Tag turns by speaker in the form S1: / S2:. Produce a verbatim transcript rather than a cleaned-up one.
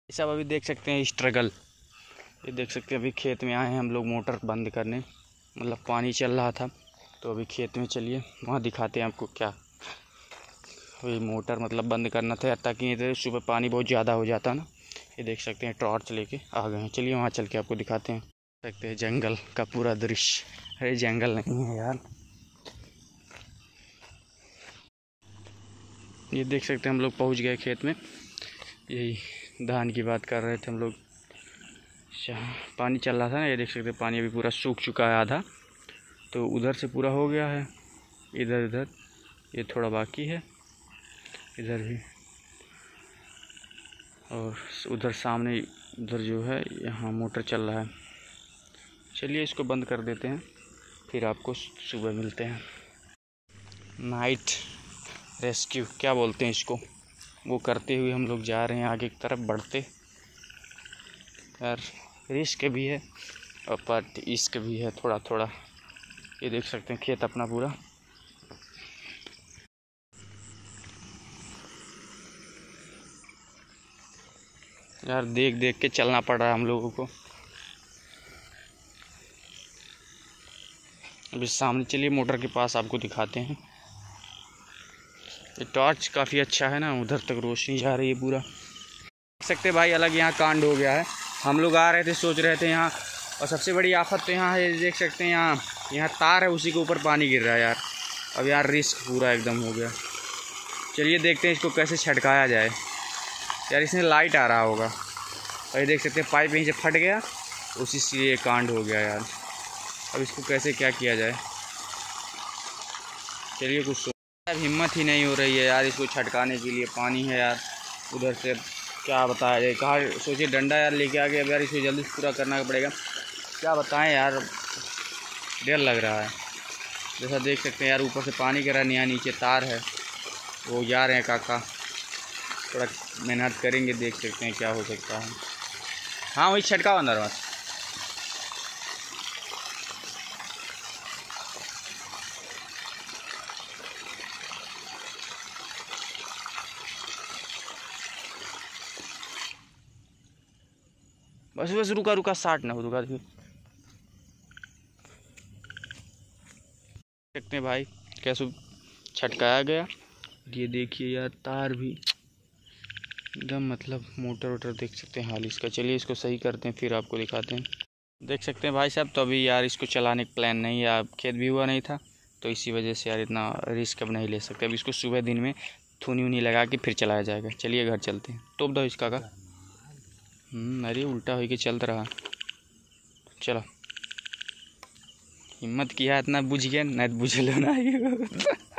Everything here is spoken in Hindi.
S1: सब अभी देख सकते हैं स्ट्रगल। ये देख सकते हैं अभी खेत में आए हैं हम लोग मोटर बंद करने, मतलब पानी चल रहा था तो अभी खेत में चलिए वहाँ दिखाते हैं आपको क्या। वही मोटर मतलब बंद करना था ताकि इधर सुबह पानी बहुत ज़्यादा हो जाता ना। ये देख सकते हैं टॉर्च लेके आ गए हैं, चलिए वहाँ चल के आपको दिखाते हैं। देख सकते हैं जंगल का पूरा दृश्य। अरे जंगल नहीं है यार, ये देख सकते हैं हम लोग पहुँच गए खेत में। यही धान की बात कर रहे थे हम लोग, पानी चल रहा था ना। ये देख सकते हैं पानी अभी पूरा सूख चुका है आधा, तो उधर से पूरा हो गया है, इधर इधर ये थोड़ा बाकी है, इधर भी, और उधर सामने उधर जो है यहाँ मोटर चल रहा है। चलिए इसको बंद कर देते हैं, फिर आपको सुबह मिलते हैं। नाइट रेस्क्यू क्या बोलते हैं इसको, वो करते हुए हम लोग जा रहे हैं आगे की तरफ बढ़ते। यार रिस्क भी है और बट इश्क भी है थोड़ा थोड़ा। ये देख सकते हैं खेत अपना पूरा। यार देख देख के चलना पड़ रहा है हम लोगों को। अभी सामने चलिए मोटर के पास आपको दिखाते हैं। ये टॉर्च काफ़ी अच्छा है ना, उधर तक रोशनी जा रही है पूरा। देख सकते भाई अलग यहाँ कांड हो गया है। हम लोग आ रहे थे सोच रहे थे यहाँ, और सबसे बड़ी आफत तो यहाँ है, देख सकते हैं यहाँ यहाँ तार है, उसी के ऊपर पानी गिर रहा है यार। अब यार रिस्क पूरा एकदम हो गया। चलिए देखते हैं इसको कैसे छटकाया जाए। यार इसमें लाइट आ रहा होगा, और ये देख सकते हैं पाइप यहीं से फट गया, उसी से ये कांड हो गया यार। अब इसको कैसे क्या किया जाए, चलिए कुछ सोच। यार हिम्मत ही नहीं हो रही है यार इसको छटकाने के लिए, पानी है यार उधर से। क्या बताया जाए, कहाँ सोचिए डंडा यार लेके आ गया। अब यार इसको जल्दी पूरा करना पड़ेगा, क्या बताएं यार, डर लग रहा है। जैसा देख सकते हैं यार ऊपर से पानी गिरा, यहाँ नीचे तार है, वो जा रहे हैं काका, थोड़ा मेहनत करेंगे, देख सकते हैं क्या हो सकता है। हाँ वही छटका अंदर बस। बस बस रुका रुका साठ ना हो, रुका। देखिए देखते हैं भाई कैसे छटकाया गया। ये देखिए यार तार भी एकदम, मतलब मोटर वोटर देख सकते हैं हाल इसका। चलिए इसको सही करते हैं फिर आपको दिखाते हैं। देख सकते हैं भाई साहब, तो अभी यार इसको चलाने का प्लान नहीं है, अब खेत भी हुआ नहीं था तो इसी वजह से यार इतना रिस्क अब नहीं ले सकते। अब इसको सुबह दिन में थूनी उनी लगा के फिर चलाया जाएगा। चलिए घर चलते हैं। टोप दो इसका का। अरे उल्टा हो के चल रहा, चलो हिम्मत किया इतना बुझ गया, नहीं बुझ लो ना।